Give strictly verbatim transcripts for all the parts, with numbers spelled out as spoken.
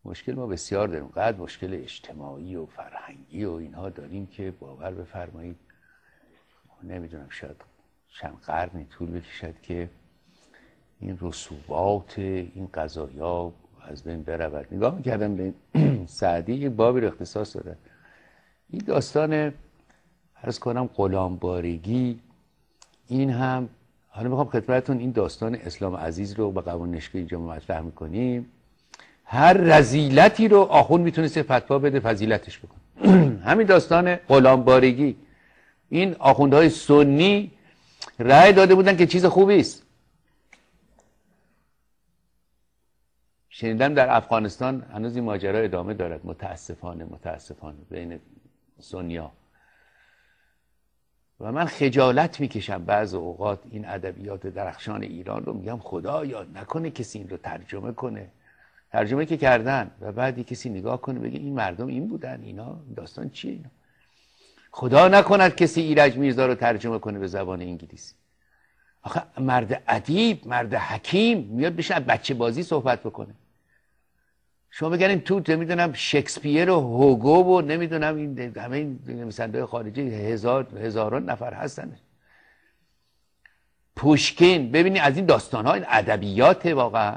مشکل ما بسیار داریم، قدر مشکل اجتماعی و فرهنگی و اینها داریم که باور بفرمایید نمیدونم شاید چند قرنی طول بکشد که این رسوبات این قضایا از بین برود. نگاه میکردم به سعدی، یک بابی رو اختصاص داره، این داستان عرض کنم غلامبارگی. این هم حالا میخوام خدمتتون این داستان اسلام عزیز رو به قوانین نشکه اینجا مطرح میکنیم. هر رذیلتی رو آخوند میتونست فتوا بده فضیلتش بکنه. همین داستان غلامبارگی، این آخوندهای سنی رأی داده بودن که چیز خوبی است. شنیدم در افغانستان هنوز این ماجرا ادامه دارد، متاسفانه متاسفانه بین سنی‌ها. و من خجالت میکشم بعض اوقات این ادبیات درخشان ایران رو، میگم خدایا نکنه کسی این رو ترجمه کنه، ترجمه که کردن و بعد کسی نگاه کنه بگه این مردم این بودن، اینا داستان چیه اینا. خدا نکند کسی ایرج میرزا رو ترجمه کنه به زبان انگلیسی. آخه مرد ادیب، مرد حکیم میاد بشه بچه بازی صحبت بکنه. شما بگردیم تو نمیدونم شکسپیر و هوگو و نمیدونم این همه این نویسنده خارجی هزار هزاران نفر هستن. پوشکین، ببینید از این داستان ها، این ادبیات واقعا.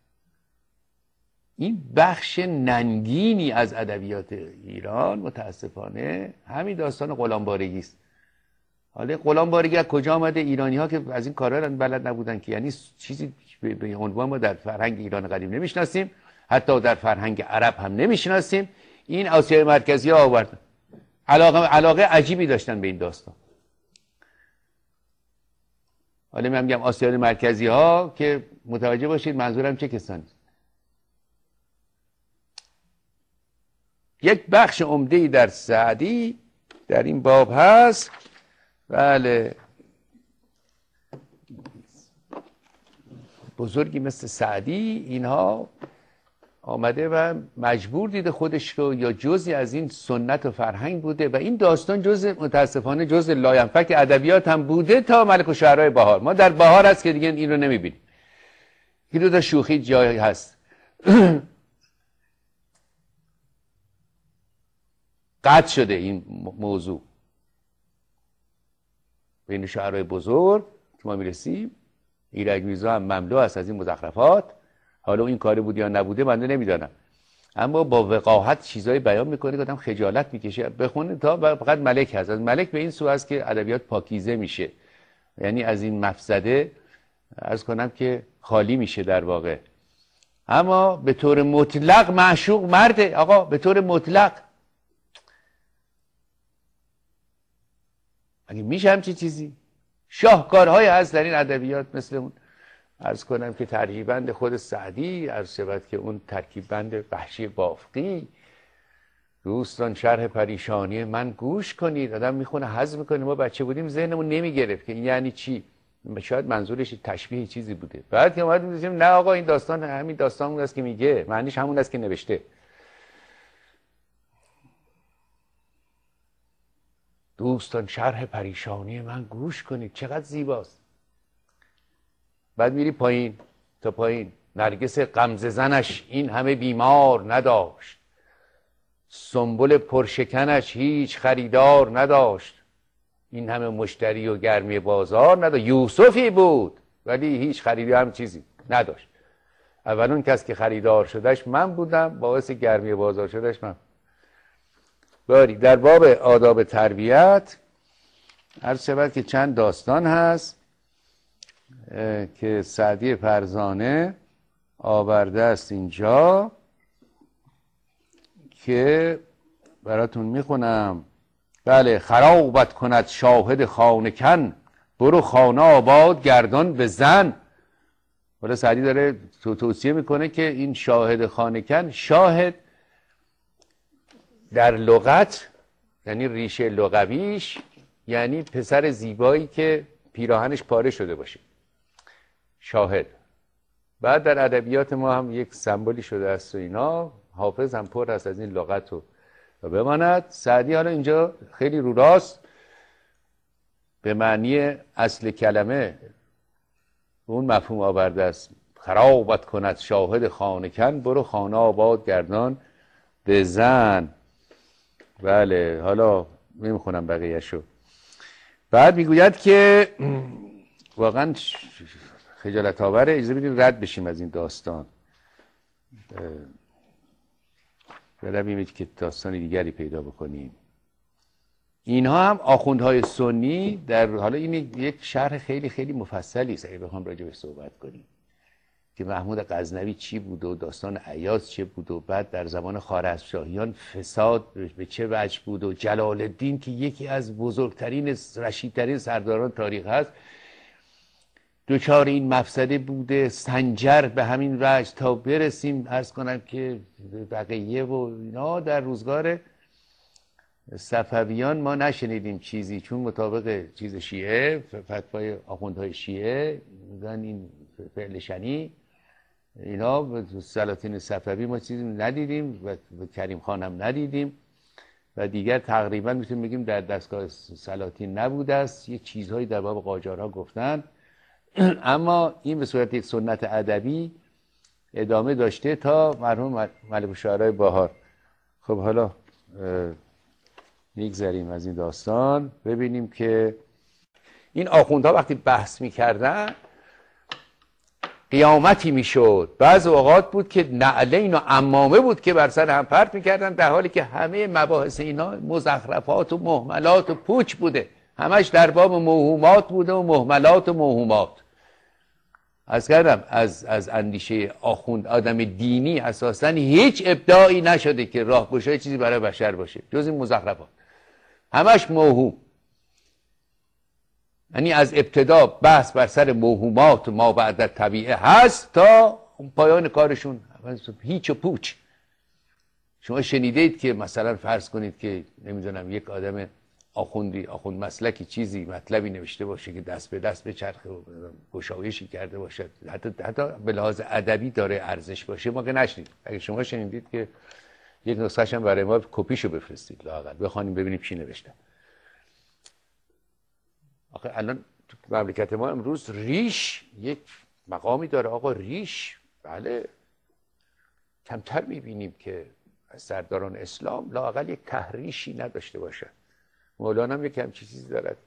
این بخش ننگینی از ادبیات ایران متاسفانه همین داستان غلامبارگی است. حالا غلامبارگی از کجا آمده؟ ایرانی ها که از این کارا بلد نبودن که، یعنی چیزی به عنوان ما در فرهنگ ایران قدیم نمیشناسیم، حتی در فرهنگ عرب هم نمیشناسیم. این آسیای مرکزی ها آوردن، علاقه علاقه عجیبی داشتن به این داستان. حالا من میگم آسیای مرکزی ها که متوجه باشید منظورم چه کسانی. یک بخش عمده‌ای در سعدی در این باب هست. بله، بزرگی مثل سعدی اینها آمده و مجبور دیده خودش رو، یا جزئی از این سنت و فرهنگ بوده و این داستان جزء متاسفانه جزء لاینفک ادبیات هم بوده تا ملک الشعرای بهار. ما در بهار هست که دیگه این رو نمیبینیم. این دو تا شوخی جایی هست. قطع شده این موضوع بین شعرهای بزرگ که ما میرسیم. ایرج میرزا هم مملو است از این مزخرفات. حالا این کاری بود یا نبوده من نمیدانم، اما با وقاحت چیزایی بیان میکنه که آدم خجالت میکشه بخونه. تا فقط ملک هست، از ملک به این سو است که ادبیات پاکیزه میشه، یعنی از این مفسده عرض کنم که خالی میشه در واقع. اما به طور مطلق معشوق مرده آقا، به طور مطلق اگه میشه همچین چیزی. شاهکارهای هست در این ادبیات مثل اون عرض کنم که ترجیبند خود سعدی، عرض شود که اون ترکیبند وحشی بافقی. دوستان شرح پریشانی من گوش کنید. آدم میخونه هضم میکنه. ما بچه بودیم ذهنمون نمیگرفت که این یعنی چی. شاید منظورش تشبیه چیزی بوده. بعد که اومد میگیم نه آقا این داستان همین داستان اون است که میگه، معنیش همون است که نوشته. دوستان شرح پریشانی من گوش کنید، چقدر زیباست. بعد میری پایین تا پایین. نرگس غمزه زنش این همه بیمار نداشت، سنبل پرشکنش هیچ خریدار نداشت. این همه مشتری و گرمی بازار نداشت. یوسفی بود ولی هیچ خریدی هم چیزی نداشت. اولون کس که خریدار شدش من بودم، باعث گرمی بازار شدش من. باری در باب آداب تربیت عرض شود که چند داستان هست که سعدی فرزانه آورده است اینجا که براتون میخونم. بله، خرابت کند شاهد خانکن، برو خانه آباد گردان به زن. حالا سعدی داره تو توصیه میکنه که این شاهد خانکن، شاهد در لغت یعنی ریشه لغویش یعنی پسر زیبایی که پیراهنش پاره شده باشه، شاهد. بعد در ادبیات ما هم یک سمبولی شده است و اینا. حافظ هم پر هست از این لغت رو بماند. سعدی حالا اینجا خیلی رو راست به معنی اصل کلمه اون مفهوم آورده است. خرابت کند شاهد خانکن، برو خانه آباد گردان به زن. بله حالا نمیخونم بقیه‌شو. بعد میگوید که واقعا خجالت آوره، اجازه بدید رد بشیم از این داستان، برویم که داستان دیگری پیدا بکنیم. اینها هم آخوندهای سنی در حالا این یک شرح خیلی خیلی مفصلی است اگه بخوام راجع بهش صحبت کنیم که محمود غزنوی چی بود و داستان ایاز چه بود و بعد در زمان خوارزمشاهیان فساد به چه وجه بود و جلال الدین که یکی از بزرگترین رشیدترین سرداران تاریخ هست دوچار این مفسده بوده، سنجر به همین وجه تا برسیم عرض کنم که بقیه و اینا. در روزگار صفویان ما نشنیدیم چیزی، چون مطابق چیز شیعه، فتوای آخوندهای شیعه میگن این فعل شنی اینا، سلاطین صفوی ما چیزی ندیدیم و کریم خان هم ندیدیم و دیگر تقریبا میتونیم بگیم در دستگاه سلاطین نبوده است. یک چیزهایی در باب قاجارها گفتن اما این به صورت یک سنت ادبی ادامه داشته تا مرحوم ملک الشعرای باهار. خب حالا میگذریم از این داستان، ببینیم که این آخوندها وقتی بحث میکردن قیامتی میشد. بعض اوقات بود که نعلین و عمامه بود که بر سر هم پرت میکردن، در حالی که همه مباحث اینا مزخرفات و مهملات و پوچ بوده، همش در باب موهومات بوده و مهملات و موهومات. از کردم از از اندیشه آخوند آدم دینی اساسا هیچ ابداعی نشده که راهگشای چیزی برای بشر باشه جز این مزخرفات، همش موهوم. یعنی از ابتدا بحث بر سر موهومات ما بعد طبیعه هست تا پایان کارشون هیچ و پوچ. شما شنیدید که مثلا فرض کنید که نمیدونم یک آدم آخوندی آخوند مسلکی چیزی مطلبی نوشته باشه که دست به دست به چرخ و گشایشی کرده باشه، حتی حتی به لحاظ ادبی داره ارزش باشه، ما که نشنید. اگه شما شنیدید که یک نسخه‌اش هم برای ما کپیشو بفرستید لااقل بخوانیم ببینیم چی نوشته. آخه الان تو مملکت ما امروز ریش یک مقامی داره. آقا ریش بله کمتر میبینیم که از سرداران اسلام لااقل یک تحریشی نداشته باشه. مولانا هم یک همچین چیزی دارد.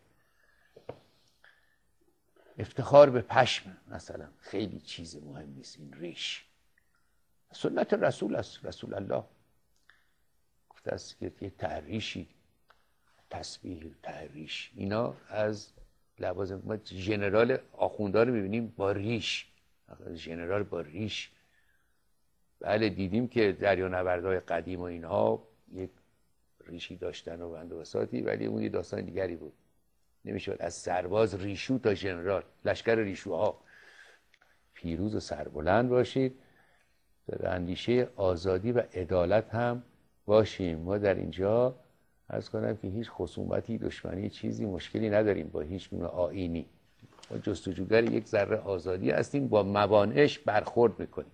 افتخار به پشم مثلا خیلی چیز مهم نیست. این ریش سنت رسول است، رسول الله گفته است که یک تحریشی، تسبیح تحریش، اینا از لوازم. ما ژنرال آخوندا رو میبینیم با ریش، ژنرال با ریش. بله دیدیم که دریانوردهای قدیم و اینها یک ریشی داشتن و بند و بساطی، ولی اون یه داستان دیگری بود. نمیشد از سرباز ریشو تا ژنرال، لشکر ریشوها. پیروز و سربلند باشید، در اندیشه آزادی و عدالت هم باشیم. ما در اینجا عرض کنم که هیچ خصومتی، دشمنی، چیزی، مشکلی نداریم با هیچ گونه آیینی. ما جستجوگر یک ذره آزادی هستیم، با موانعش برخورد میکنیم.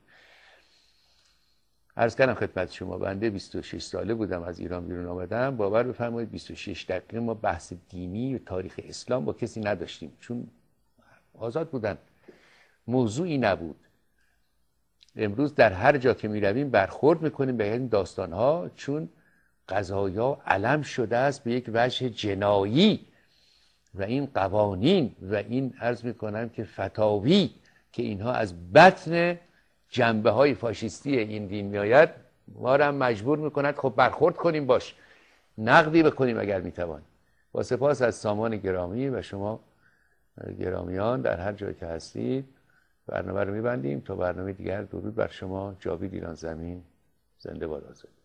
عرض کردم خدمت شما بنده بیست و شش ساله بودم از ایران بیرون آمدم. باور بفرمایید بیست و شش دقیقه ما بحث دینی و تاریخ اسلام با کسی نداشتیم، چون آزاد بودن، موضوعی نبود. امروز در هر جا که میرویم برخورد میکنیم به این داستانها، چون قضایا علم شده است به یک وجه جنایی و این قوانین و این عرض میکنم که فتاوی که اینها از بطن جنبه های فاشیستی این دین میآید، ما را هم مجبور میکند خب برخورد کنیم باش، نقدی بکنیم اگر میتوان. با سپاس از سامان گرامی و شما گرامیان در هر جایی که هستید، برنامه رو میبندیم تا برنامه دیگر. درود بر شما. جاوید ایران زمین. زنده باد آزادی.